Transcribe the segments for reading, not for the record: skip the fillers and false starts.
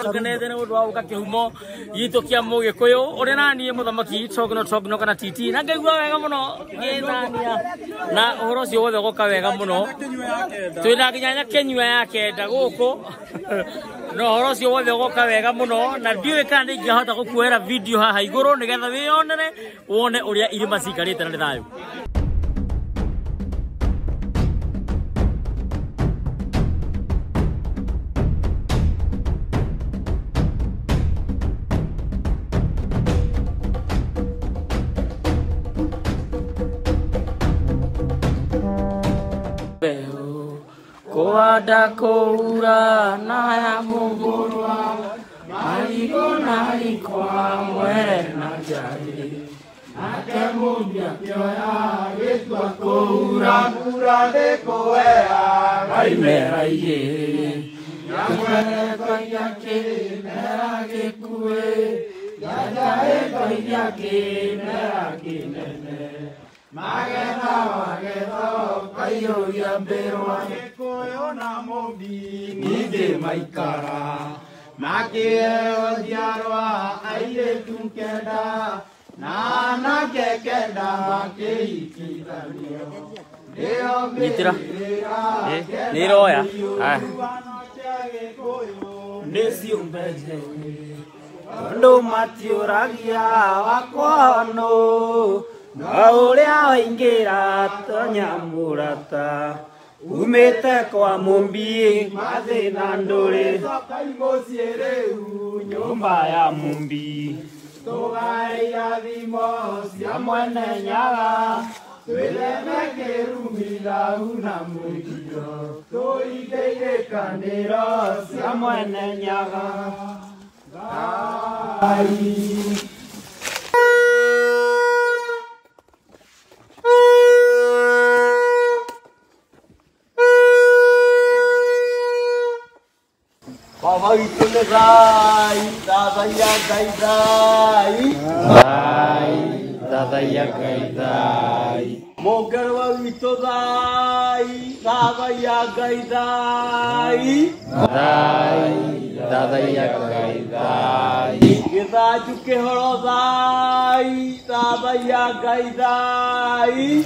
ngenete nĩ ũndũ wa gũka kĩhumo gitũ kĩa Mũgĩkũyũ ũrĩ na niĩ mũthamaki Togno kana Titi na ngaigua wega mũno ngĩthania na ũhoro ũcio wothe ũgoka wega mũno twĩna nginya Kenyua ya kenda gũkũ no ũhoro ũcio wothe ũgoka wega mũno na ndiũĩ kana nĩingĩhota gũkuoera video haha igũrũ nĩgetha wĩyonere wone ũrĩa irima cikarĩte na nĩ thayũ. Kuada kura na ya mungurwa marigo na likwa mwere na jari ake mubia kioya getwa kura kura de koea gaimera iye yamwere kwa yake mera gekue yajae kwa yake mera kinene Magetho kayo ya berwa Gĩkũyũ na Mũmbi ningĩ maikara makĩheo njiarwa airĩtu kenda na anake kenda makĩhikithanio nĩo mbĩrĩra nĩroya nĩ ciũmbe njeke andũ matiũragia wakono Naurea waingĩra tonyamũrata umĩte kwa Mũmbi mathĩna ndũrĩ mũciĩ rĩu nyũmba ya Mũmbi tũgae irathimo cia mwene Nyaga twĩtheme kĩrumithau na mũthiro tũige irĩkanĩro cia mwene Nyaga Ngai Baba itu nezai, dada ya gaidai, dada ya gaidai. Mogerwa itu zai, dada ya gaidai, dada ya gaidai. Kita juga horozai, dada ya gaidai,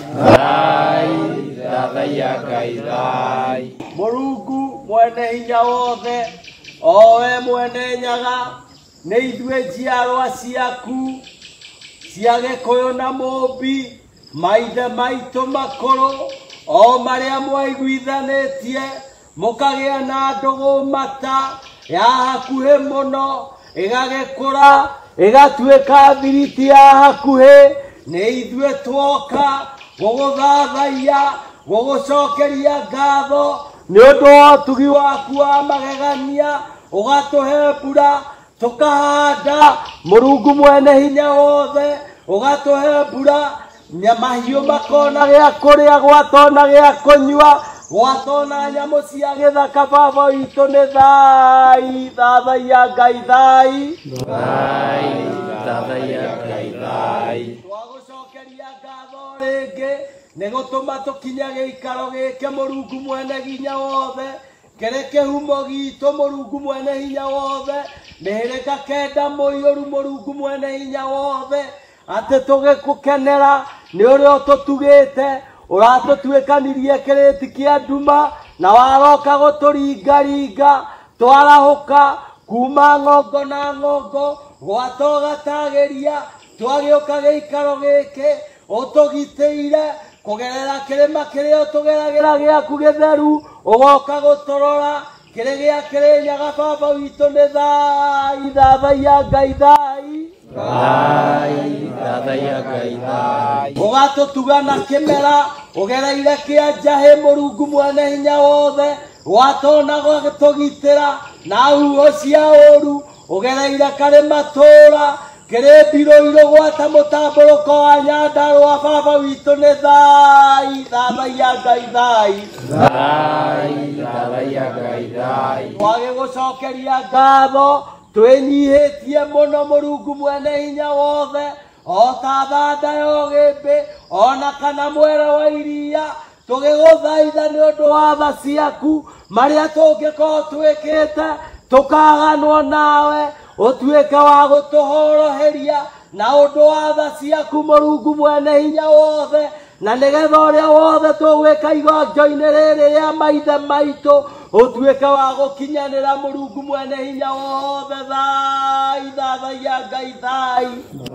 dada ya gaidai. Morugu mwene hinya wothe. Owe mwene Nyaga nĩ ithuĩ njiarwa ciaku cia Gĩkũyũ na Mũmbi maithe maitũ makũrũ o marĩa mwaiguithanĩtie mũkagĩa na ndũgũ mata ya hakuhĩ mũno ĩgagĩkũra ĩgatuĩka thiriti ya hakuhĩ nĩ ithuĩ twoka gũgũthathaiya gũgũcokeria ngatho nĩ ũndũ wa ũtugi waku wa magegania ũgatũhe mbura tũkahanda Mũrungu mwene hinya wothe ũgatũhe mbura mahiũ makona gĩa kũrĩa gwatona gĩa kũnyua gwatona nyamũ cia gĩthaka baba witũ nĩ thai thathaia Ngai thai thathaia Ngai thai twagũcokeria ngatho rĩngĩ nĩ gũtũma tũkinya gĩikaro gĩkĩ Mũrungu mwene hinya wothe kĩrĩ kĩhumo gitũ Mũrungu mwene hinya wothe mĩhĩrĩga kenda mũiyũru Mũrungu mwene hinya wothe atĩ tũgĩkũkenera nĩ ũrĩa ũtũtugĩte ũratũtuĩkanirie kĩrĩti kĩa nduma na waroka gũtũringaringa twarahũka kuma ng'ongo na ng'ongo gwatũgatagĩria twagĩũka gĩikaro gĩkĩ ũtũgitĩire kũgerera kĩrĩma kĩrĩa ũtũgeragĩra gĩaku gĩtheru ũgoka gũtũrora kĩrĩ gĩa kĩrĩ Nyaga baba witũ nĩ thai thathaia Ngai thai thathaia Ngai thai ũgatũtuga na kĩmera ũgereire kĩa njahĩ Mũrungu mwene hinya wothe gwatona gũtũgitĩra na huho cia ũru ũgereire karĩ matũra kĩrĩ mbirũ gwata mũtambũrũko wa Nyandarũa baba witũ nĩ thai thathaia Ngai thai thathaia Ngai thai twagĩgũcokeria ngatho twĩnyihĩtie mũno Mũrungu mwene hinya wothe o ta thanda ya ũgĩmbĩ ona kana mwere wa iria tũgĩgũthaitha nĩ ũndũ wa tha ciaku marĩa tũngĩkorwo twĩkĩte tukaganwo nawe utuike wa gutuhoroheria na undu wa tha ciaku Mũrungu mwene hinya wothe na nigetha uria wothe tugwika igonjo-ini riri ria maithe maitu utuike wa gukinyanira Mũrungu mwene hinya wothe. Thai thathaia Ngai thai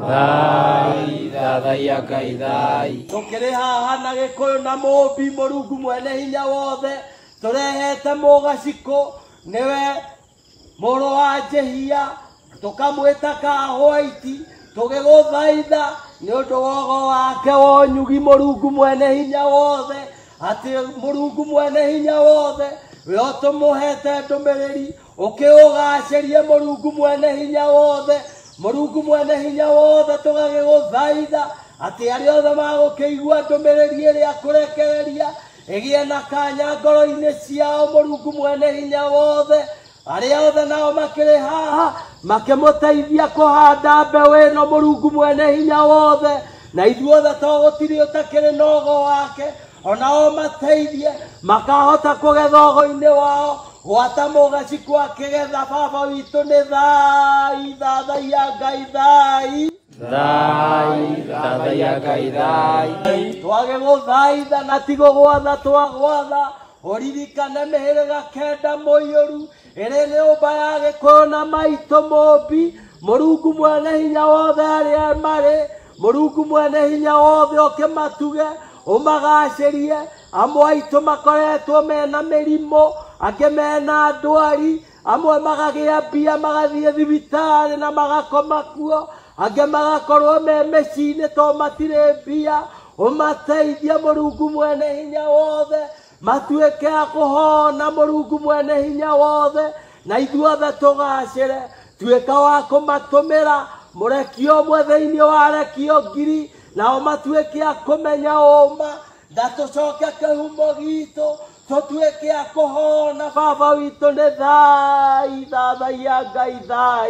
thai thathaia Ngai thai. tukiri haha na Gikuyu na Mũmbi Mũrungu mwene hinya wothe turehete mugaciko niwe Mũrũ wa Jehia tukamwita Kahwaiti tugiguthaitha ni undu wogo wake wonyugi Mũrungu mwene hinya wothe ati Mũrungu mwene hinya wothe we tumuhete ndumiriri ukiugacirie Mũrungu mwene hinya wothe. Mũrungu mwene hinya wothe tugagiguthaitha ati aria othe magukigua ndumiriri iria kurekereria igie na kanya ngoro-ini ciao Mũrungu mwene hinya wothe. Aria othe nao makiri haha makimuteithia kuhanda mbeu ino Mũrungu mwene hinya wothe na ithuothe to gutiri utakiri nogo wake onao mateithie makahota kugetha ugo-ini wao gwata mugaciko akigetha baba witu ni thai thathaia Ngai thai thai thathaia Ngai thai. twagiguthaitha na tigo gwatha twagwatha uririkane mihiriga kenda muiyuru iri nyumba ya Gikuyu na maitu Mũmbi Mũrungu mwene hinya wothe aria mari Mũrungu mwene hinya wothe ukimatuge umagacirie amwe aitu makoretwo mena mirimu angi mena ndwari amwe magagia mbia magathie thibitari na magakoma kuo angi magakorwo me mecini to matire mbia umateithie Mũrungu mwene hinya wothe matuike a kuhona Mũrungu mwene hinya wothe na ithuothe tugacire tuika wa kumatumira murekio mwe thiini wa rekio ngiri nao matuike a kumenya uma ndatucoke kihumo gitu tutuike a kuhona baba witu ni thai thathaia Ngai thai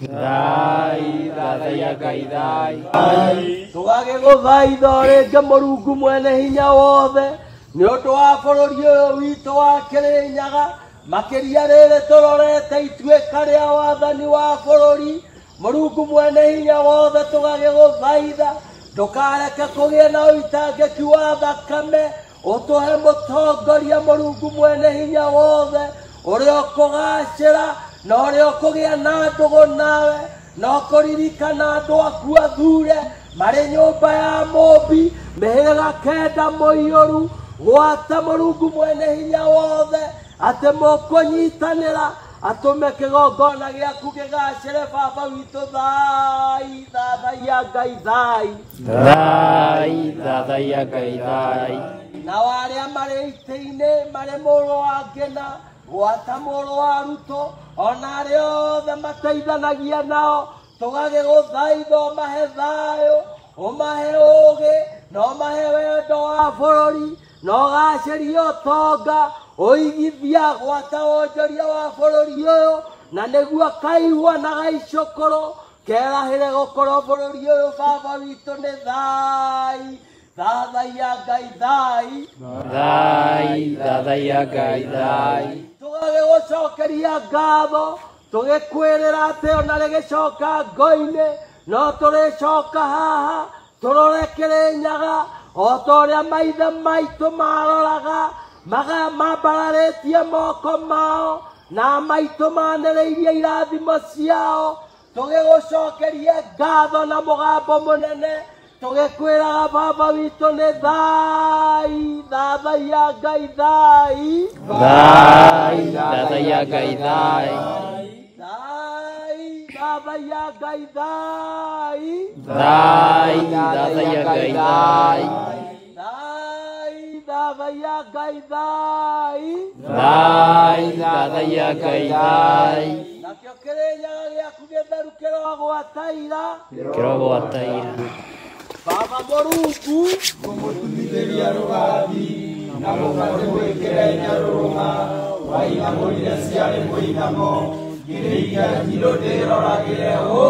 thai thathaia Ngai thai. tugagiguthaitha ringi Mũrungu mwene hinya wothe ni undu wa bururi uyu witu wa Kirinyaga makiria riri turorete ituika ria wathani wa bururi Mũrungu mwene hinya wothe tugagiguthaitha ndukareke kugie na uitangiki wa thakame utuhe mutongoria Mũrungu mwene hinya wothe uria ukugacira na uria ukugia na ndugu nawe na ukuririkana andu aku athure mari nyumba ya Mũmbi mihiriga kenda muiyuru gwata Mũrungu mwene hinya wothe ati mukunyitanira atume kigongona giaku gigacire baba witu thai thathaia Ngai thai thai thathaia Ngai thai. na waria mari ite-ini mari Mũrũ wa Ngina gwata Mũrũ wa Ruto ona aria othe mateithanagia nao tugagiguthaitha umahe thayu umahe ugi na umahe wendo wa bururi na ugacirie utonga uigithia gwata wonjoria wa bururi uyu na niguo kaigua na gaicukuru kerahire gukorwo bururi uyu baba witu ni thai thathaia Ngai thai thai thathaia Ngai thai. tugagigucokeria ngatho tugikwirira ati ona rigicoka ngo-ini no turicoka haha turore Kirinyaga o ta uria maithe maitu maroraga mambararitie moko mao na maitu manereirie irathimo ciao tugigucokerie ngatho na mugambo munene tugikwiraga baba witu ni thai thathaia Ngai thai thai thathaia Ngai thai. thathaia Ngai thai thai thathaia Ngai thai. thathaia Ngai thai thai thathaia Ngai thai. nakio Kirinyaga giaku githeru kirogwataira kirogwataira baba Mũrungu kumutumithĩria rũgathi na mũbate gwĩkĩra nyarũrũma wainamũrire ciarĩ mũinamo ngĩrĩiga kiro ndĩroragĩre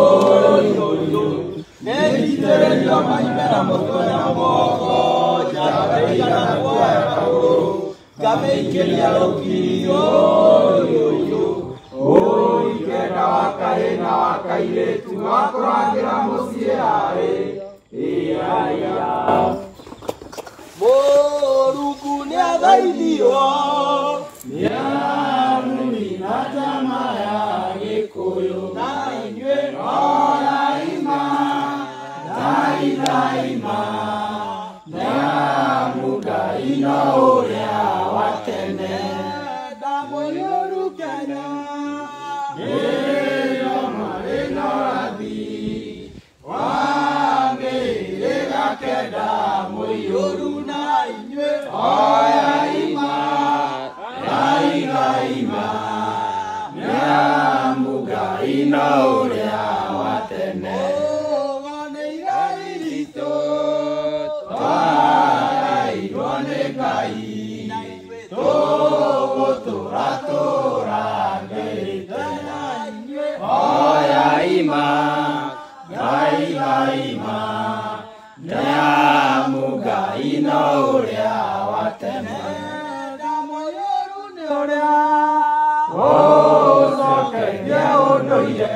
nĩnyitĩrĩrio maimera mũtwe na moko njagaigana kuoya magũrũ ngamĩikĩria rũkiri ikenda wakahina wakairetu wakurangira musiare iya Mũrungu nĩ athaithirwo nĩ arũni na njama ya Gĩkũyũ na inyuĩ daima daima Nyamugai na ũrĩa wa tene ndamũiyũru Kenya nĩyo marĩ na rathi wa mĩhĩrĩga kenda mũiyũru na inyuĩ daima Nyamugai na ũrĩa wa tene Ũgone igai ritũ twarairwo nĩ Ngai tũgũtũra ngĩte daima Nyamugai na ũrĩa wa tene ndamũiyũru nĩ ũrĩa ũcokerie ũndũire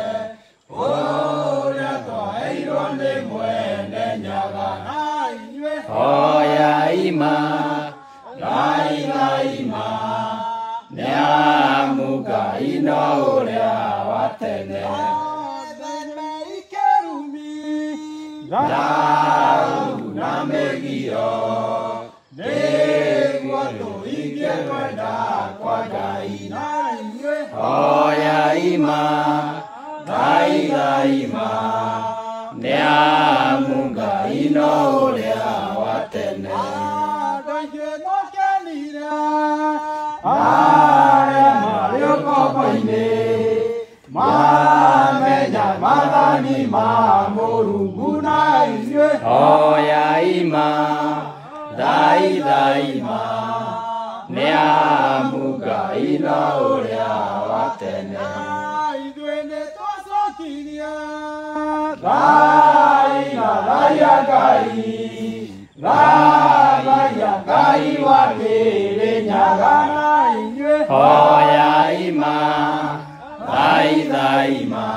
ũrĩa twaheirwo nĩ Mwene Nyaga na inyuĩ daima daima Nyamugai na ũrĩa wa tene theme ikerumi thahabu na mĩgiro nĩguo tũhingie kwenda kwa Ngai na inyuĩ daima Nyamugai na ũrĩa wa tene andũ aingĩ mokenire arĩa marĩ ũkombo-inĩ mamenya maathani ma Mũrungu na inyuĩ daima Nyamugai na ũrĩa wa tene ithuĩ nĩ twacokirie thaia Ngai wa Kĩrĩnyaga na inyuĩ daima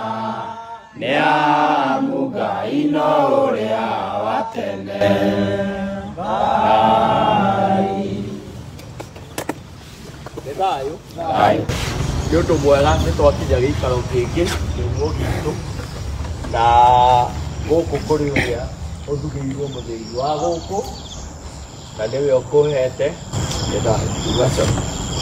Nyamugai na ũrĩa wa tene nĩ thayũ nĩ ũndũ mwega nĩ twakinya gĩikaro kĩngĩ kĩguo gitũ na gũkũ kũrĩ ũrĩa ũthurĩirwo mũthĩi wa gũkũ na nĩwe ũkũhete nĩ thayũ ugacoka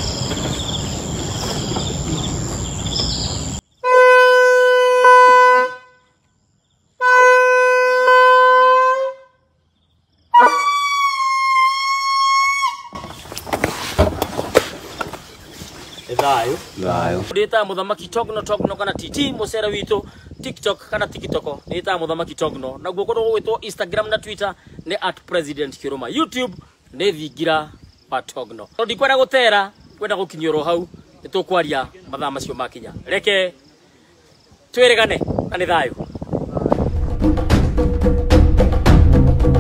thayũ Ndita muthamaki Togno kana TT Musera witũ TikTok kana TikTok ndita muthamaki Togno na guoko gwitwo Instagram na Twitter ni @president_kiruma YouTube ni thingira pa Togno ndikwenda gutera kwenda gukinyoro hau nitukwaria mathaa macio makinya reke twirigane na ni thayũ